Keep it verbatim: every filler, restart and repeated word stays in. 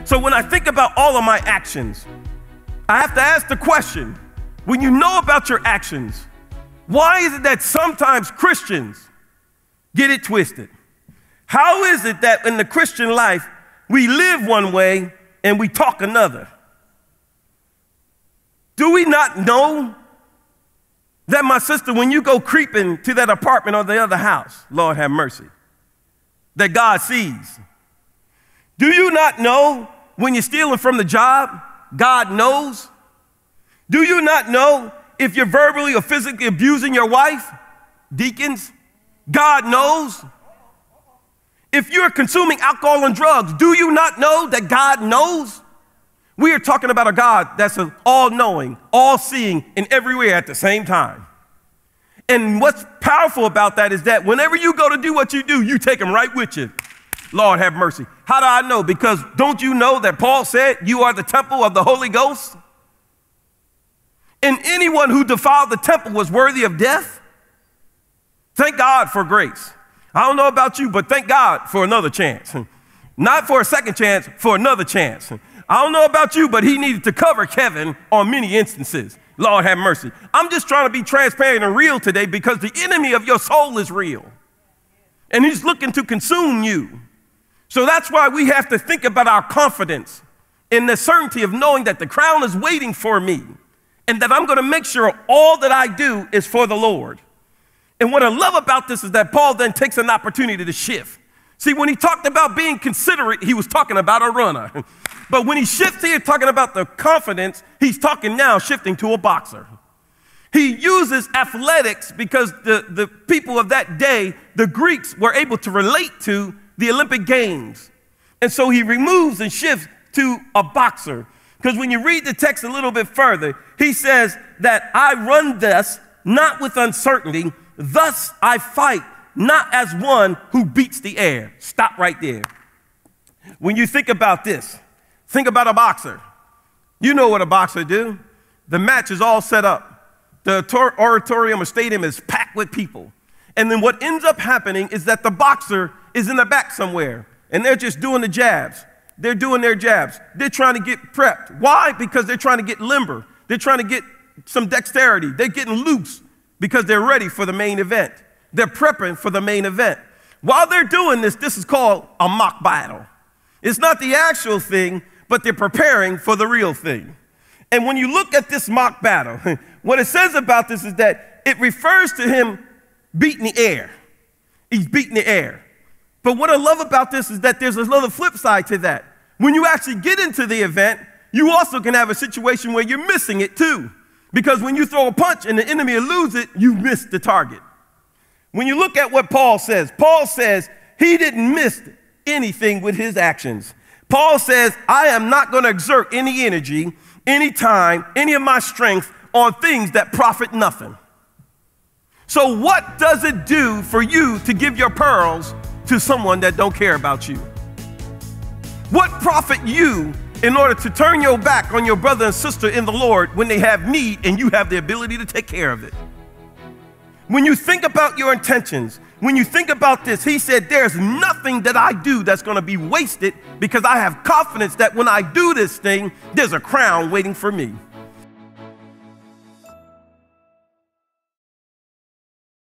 So when I think about all of my actions, I have to ask the question, when you know about your actions, why is it that sometimes Christians get it twisted? How is it that in the Christian life, we live one way and we talk another? Do we not know that, my sister, when you go creeping to that apartment or the other house, Lord have mercy, that God sees? Do you not know when you're stealing from the job, God knows? Do you not know if you're verbally or physically abusing your wife, deacons? God knows. If you're consuming alcohol and drugs, do you not know that God knows? We are talking about a God that's an all-knowing, all-seeing in every way at the same time. And what's powerful about that is that whenever you go to do what you do, you take him right with you. Lord have mercy. How do I know? Because don't you know that Paul said you are the temple of the Holy Ghost? And anyone who defiled the temple was worthy of death. Thank God for grace. I don't know about you, but thank God for another chance. Not for a second chance, for another chance. I don't know about you, but he needed to cover Kevin on many instances. Lord have mercy. I'm just trying to be transparent and real today because the enemy of your soul is real. And he's looking to consume you. So that's why we have to think about our confidence in the certainty of knowing that the crown is waiting for me and that I'm going to make sure all that I do is for the Lord. And what I love about this is that Paul then takes an opportunity to shift. See, when he talked about being considerate, he was talking about a runner. But when he shifts here, talking about the confidence, he's talking now shifting to a boxer. He uses athletics because the, the people of that day, the Greeks, were able to relate to the Olympic Games. And so he removes and shifts to a boxer. Because when you read the text a little bit further, he says that I run thus, not with uncertainty, thus I fight, not as one who beats the air. Stop right there. When you think about this, think about a boxer. You know what a boxer do. The match is all set up. The auditorium or stadium is packed with people. And then what ends up happening is that the boxer is in the back somewhere, and they're just doing the jabs. They're doing their jabs. They're trying to get prepped. Why? Because they're trying to get limber. They're trying to get some dexterity. They're getting loose because they're ready for the main event. They're prepping for the main event. While they're doing this, this is called a mock battle. It's not the actual thing, but they're preparing for the real thing. And when you look at this mock battle, what it says about this is that it refers to him beating the air. He's beating the air. But what I love about this is that there's another flip side to that. When you actually get into the event, you also can have a situation where you're missing it too. Because when you throw a punch and the enemy eludes it, you miss the target. When you look at what Paul says, Paul says he didn't miss anything with his actions. Paul says, I am not going to exert any energy, any time, any of my strength on things that profit nothing. So what does it do for you to give your pearls to someone that don't care about you? What profit you in order to turn your back on your brother and sister in the Lord when they have need and you have the ability to take care of it? When you think about your intentions, when you think about this, he said, there's nothing that I do that's going to be wasted because I have confidence that when I do this thing, there's a crown waiting for me.